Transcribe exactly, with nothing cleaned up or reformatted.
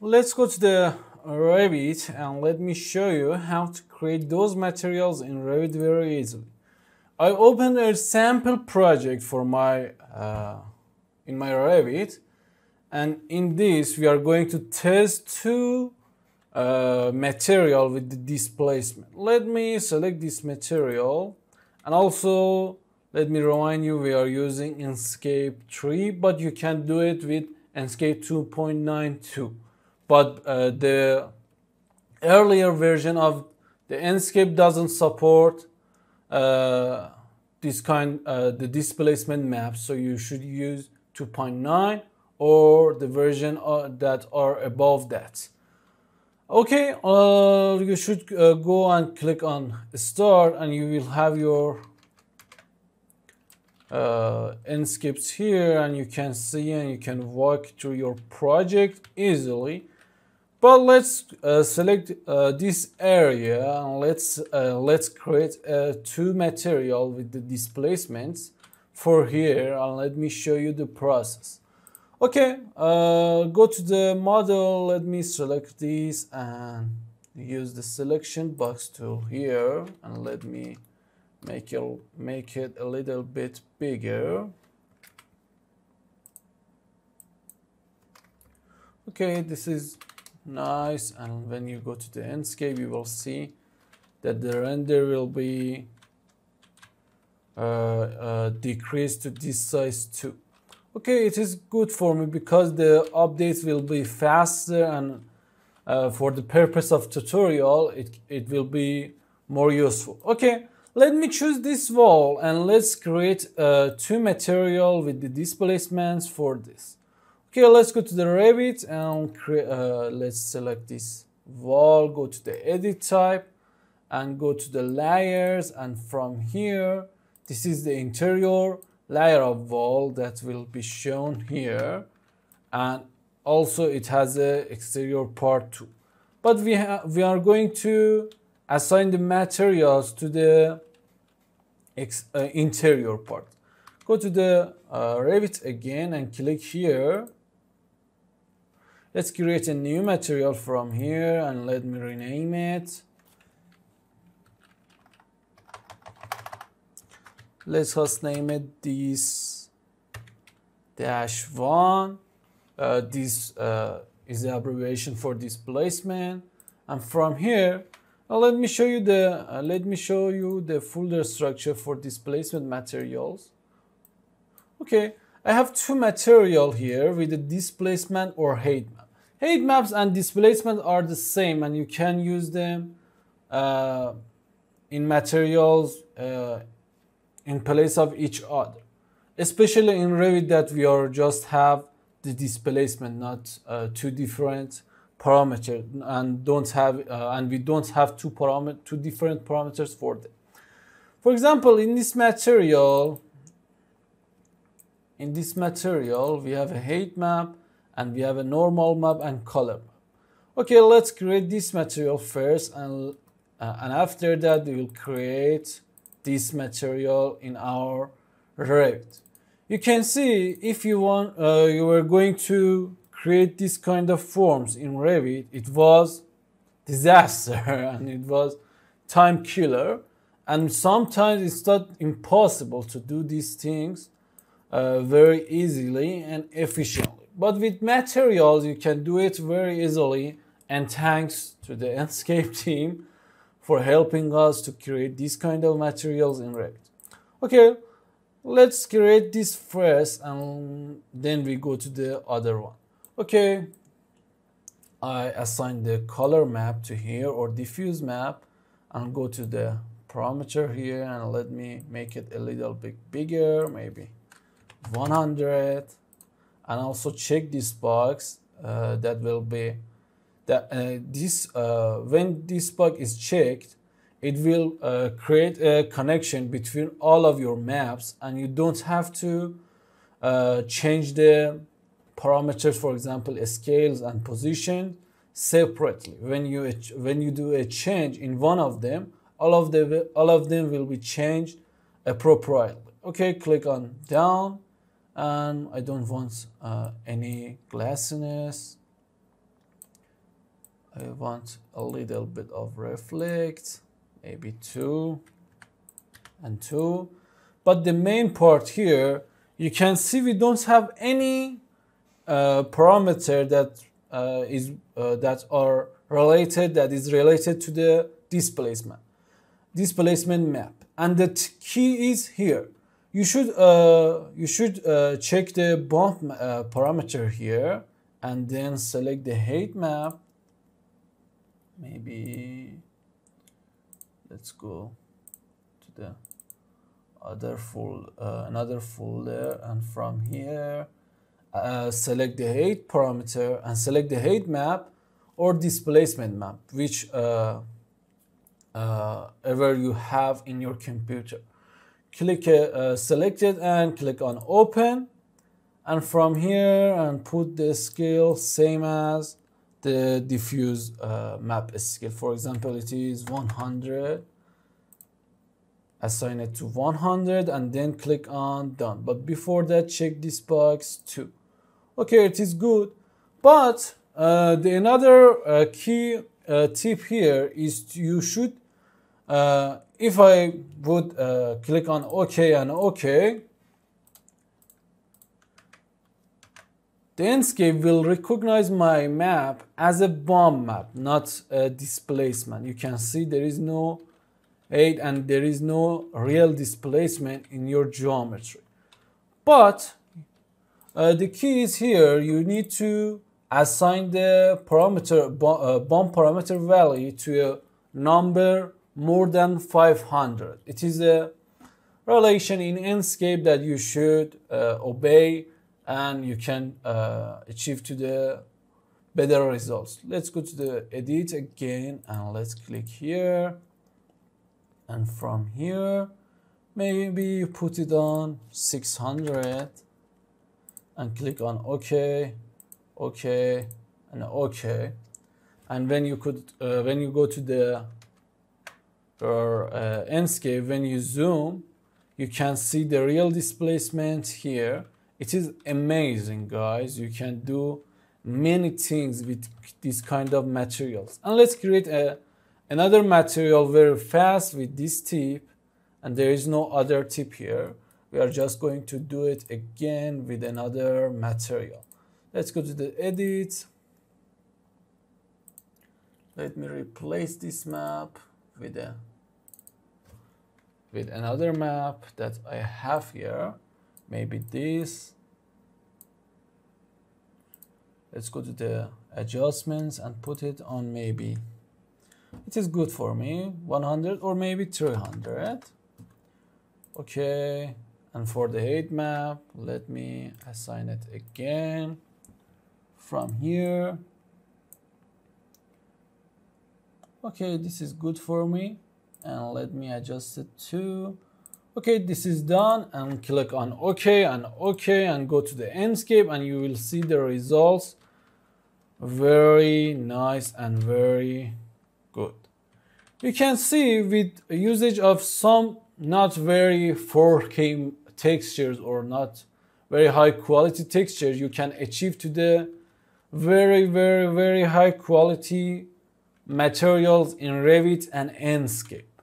let's go to the Revit and let me show you how to create those materials in Revit very easily. I opened a sample project for my uh, in my Revit, and in this we are going to test two uh, material with the displacement. Let me select this material, and also let me remind you we are using Enscape three, but you can do it with Enscape two point nine two. But uh, the earlier version of the Enscape doesn't support uh, this kind uh, the displacement maps, so you should use two point nine or the version uh, that are above that. Okay, uh, you should uh, go and click on start, and you will have your uh, Enscapes here, and you can see and you can walk through your project easily. But let's uh, select uh, this area, and let's uh, let's create uh, two material with the displacements for here, and let me show you the process. Okay, uh, go to the model. Let me select this and use the selection box tool here, and let me make it make it a little bit bigger. Okay, this is nice, and when you go to the Enscape, you will see that the render will be uh, uh, decreased to this size too. Okay, it is good for me because the updates will be faster, and uh, for the purpose of tutorial, it, it will be more useful. Okay, let me choose this wall, and let's create uh, two material with the displacements for this. Okay, let's go to the Revit and create, uh, let's select this wall, go to the edit type and go to the layers, and from here, this is the interior layer of wall that will be shown here, and also it has a exterior part too. But we, we are going to assign the materials to the ex uh, interior part. Go to the uh, Revit again and click here. Let's create a new material from here, and let me rename it. Let's just name it this dash one. Uh, this uh, is the abbreviation for displacement. And from here, uh, let me show you the uh, let me show you the folder structure for displacement materials. Okay, I have two material here with the displacement or height map. Height maps and displacement are the same, and you can use them uh, in materials uh, in place of each other. Especially in Revit that we are just have the displacement, not uh, two different parameters, and don't have uh, and we don't have two parameter two different parameters for them. For example, in this material, in this material we have a height map, and we have a normal map and color map. Okay, let's create this material first, and uh, and after that we will create this material in our Revit. You can see if you want, uh, you were going to create this kind of forms in Revit, it was disaster and it was time killer, and sometimes it's not impossible to do these things uh, very easily and efficiently. But with materials, you can do it very easily, and thanks to the Enscape team for helping us to create these kind of materials in Revit. Okay, let's create this first, and then we go to the other one. Okay, I assign the color map to here, or diffuse map, and go to the parameter here, and let me make it a little bit bigger, maybe one hundred. And also check this box uh, that will be that uh, this uh, when this box is checked, it will uh, create a connection between all of your maps, and you don't have to uh, change the parameters, for example scales and position, separately. When you when you do a change in one of them, all of the all of them will be changed appropriately. Okay, click on down, and I don't want uh, any glassiness. I want a little bit of reflect, maybe two and two. But the main part here, you can see we don't have any uh, parameter that uh, is uh, that are related that is related to the displacement displacement map, and the key is here. You should uh, you should uh, check the bump uh, parameter here, and then select the height map. Maybe let's go to the other full uh, another folder, and from here uh, select the height parameter and select the height map or displacement map, which uh, uh, ever you have in your computer. Click uh, select it and click on open, and from here and put the scale same as the diffuse uh, map scale. For example, it is one hundred. Assign it to one hundred and then click on done. But before that, check this box too. Okay, it is good. But uh, the another uh, key uh, tip here is you should, uh, if I would uh, click on OK and OK, the Enscape will recognize my map as a bomb map, not a displacement. You can see there is no height and there is no real displacement in your geometry. But uh, the key is here, you need to assign the parameter uh, bomb parameter value to a number more than five hundred. It is a relation in Enscape that you should uh, obey, and you can uh, achieve to the better results. Let's go to the edit again and let's click here. And from here, maybe you put it on six hundred and click on OK, OK, and OK. And when you could, uh, when you go to the your uh, Enscape, when you zoom, you can see the real displacement here. It is amazing, guys. You can do many things with this kind of materials. And let's create a another material very fast with this tip, and there is no other tip here. We are just going to do it again with another material. Let's go to the edit. Let me replace this map with a with another map that I have here. Maybe this. Let's go to the adjustments and put it on maybe. It is good for me, one hundred or maybe three hundred. Okay, and for the height map, let me assign it again from here. Okay, this is good for me, and let me adjust it too. Okay, this is done, and click on OK and OK and go to the Enscape, and you will see the results. Very nice and very good. You can see with usage of some not very four K textures or not very high quality textures, you can achieve to the very, very, very high quality materials in Revit and Enscape.